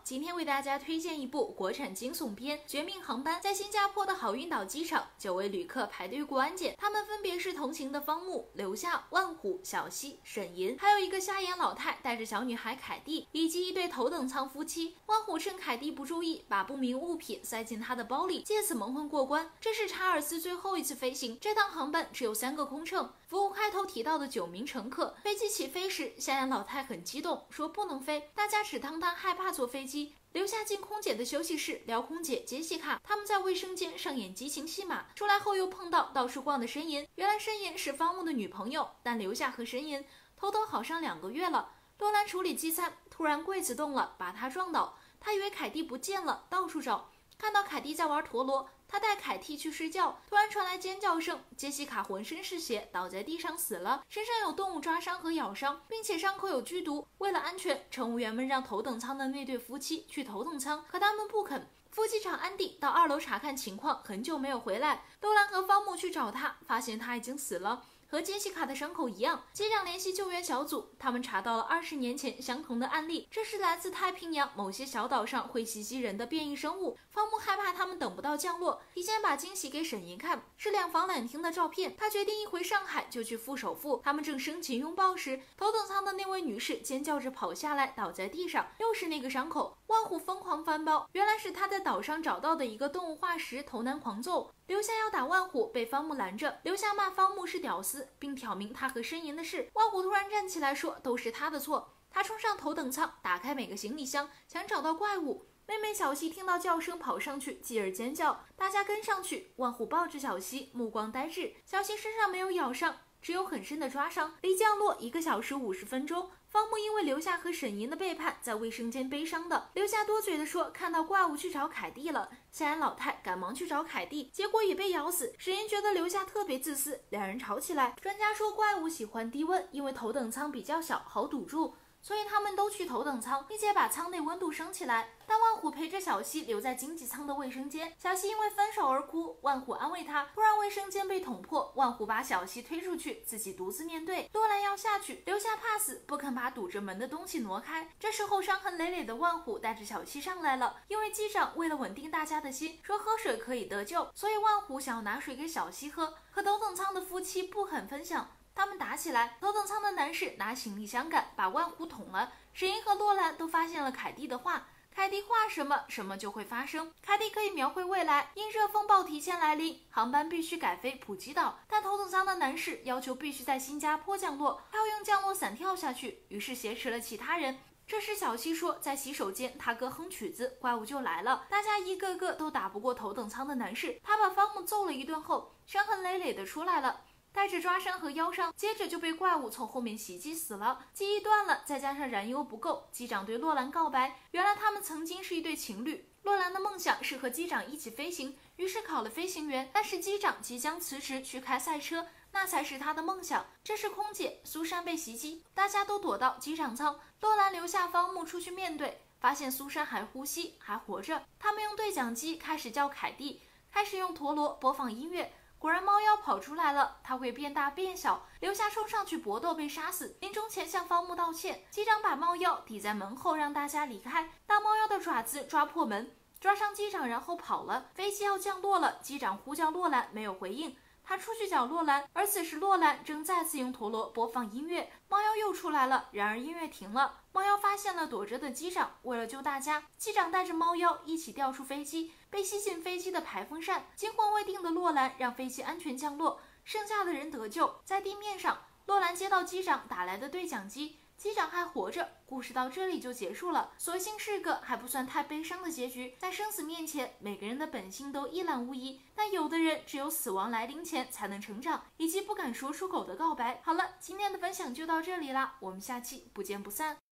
今天为大家推荐一部国产惊悚片《绝命航班》。在新加坡的好运岛机场，9位旅客排队过安检，他们分别是同行的方木、刘夏、万虎、小西、沈银，还有一个瞎眼老太带着小女孩凯蒂，以及一对头等舱夫妻。万虎趁凯蒂不注意，把不明物品塞进她的包里，借此蒙混过关。这是查尔斯最后一次飞行，这趟航班只有3个空乘。服务开头提到的9名乘客，飞机起飞时，瞎眼老太很激动，说不能飞，大家只当她害怕坐飞机。留下进空姐的休息室聊空姐杰西卡，他们在卫生间上演激情戏码，出来后又碰到到处逛的申银。原来申银是方木的女朋友，但留下和申银偷偷好上2个月了。洛兰处理机餐，突然柜子动了，把他撞倒，他以为凯蒂不见了，到处找，看到凯蒂在玩陀螺，他带凯蒂去睡觉，突然传来尖叫声，杰西卡浑身是血，倒在地上死了，身上有动物抓伤和咬伤，并且伤口有剧毒。为了安全，乘务员们让头等舱的那对夫妻去头等舱，可他们不肯。副机长安迪到2楼查看情况，很久没有回来。洛兰和方木去找他，发现他已经死了，和杰西卡的伤口一样。机长联系救援小组，他们查到了20年前相同的案例，这是来自太平洋某些小岛上会袭击人的变异生物。方木害怕他们等不到降落，提前把惊喜给沈银看，是2房2厅的照片。他决定一回上海就去赴首付。他们正深情拥抱时，头等舱的那位女士尖叫着跑下来，倒在地上，又是那个伤口。万虎疯狂翻包，原来是他在岛上找到的一个动物化石，头南狂揍。留下要打万虎，被方木拦着。留下骂方木是屌丝，并挑明他和申银的事。万虎突然站起来说都是他的错。他冲上头等舱，打开每个行李箱，想找到怪物。妹妹小西听到叫声跑上去，继而尖叫，大家跟上去。万虎抱着小西，目光呆滞。小西身上没有咬伤，只有很深的抓伤。离降落1个小时50分钟。方木因为留下和沈银的背叛，在卫生间悲伤的。留下多嘴的说看到怪物去找凯蒂了。瞎眼老太赶忙去找凯蒂，结果也被咬死。沈银觉得留下特别自私，2人吵起来。专家说怪物喜欢低温，因为头等舱比较小，好堵住。所以他们都去头等舱，并且把舱内温度升起来。但万虎陪着小西留在经济舱的卫生间，小西因为分手而哭，万虎安慰他。突然卫生间被捅破，万虎把小西推出去，自己独自面对。洛兰要下去，留下怕死，不肯把堵着门的东西挪开。这时候伤痕累累的万虎带着小西上来了，因为机长为了稳定大家的心，说喝水可以得救，所以万虎想要拿水给小西喝，可头等舱的夫妻不肯分享。他们打起来，头等舱的男士拿行李箱杆把万虎捅了。沈银和洛兰都发现了凯蒂的画，凯蒂画什么，什么就会发生。凯蒂可以描绘未来，因热风暴提前来临，航班必须改飞普吉岛，但头等舱的男士要求必须在新加坡降落，他要用降落伞跳下去，于是挟持了其他人。这时小西说在洗手间他哥哼曲子，怪物就来了。大家一个个都打不过头等舱的男士，他把方木揍了一顿后，伤痕累累的出来了，带着抓伤和腰伤，接着就被怪物从后面袭击死了。记忆断了，再加上燃油不够，机长对洛兰告白，原来他们曾经是一对情侣。洛兰的梦想是和机长一起飞行，于是考了飞行员，但是机长即将辞职去开赛车，那才是他的梦想。这时空姐苏珊被袭击，大家都躲到机长舱，洛兰留下方木出去面对，发现苏珊还呼吸，还活着。他们用对讲机开始叫凯蒂，开始用陀螺播放音乐。果然猫妖跑出来了，它会变大变小。留下冲上去搏斗被杀死，临终前向方木道歉。机长把猫妖抵在门后让大家离开，大猫妖的爪子抓破门，抓伤机长然后跑了。飞机要降落了，机长呼叫洛兰没有回应，他出去找洛兰，而此时洛兰正再次用陀螺播放音乐。猫妖又出来了，然而音乐停了。猫妖发现了躲着的机长，为了救大家，机长带着猫妖一起掉出飞机，被吸进飞机的排风扇。惊魂未定的洛兰让飞机安全降落，剩下的人得救。在地面上，洛兰接到机长打来的对讲机，机长还活着。故事到这里就结束了，所幸是个还不算太悲伤的结局。在生死面前，每个人的本性都一览无遗，但有的人只有死亡来临前才能成长，以及不敢说出口的告白。好了，今天的分享就到这里啦，我们下期不见不散。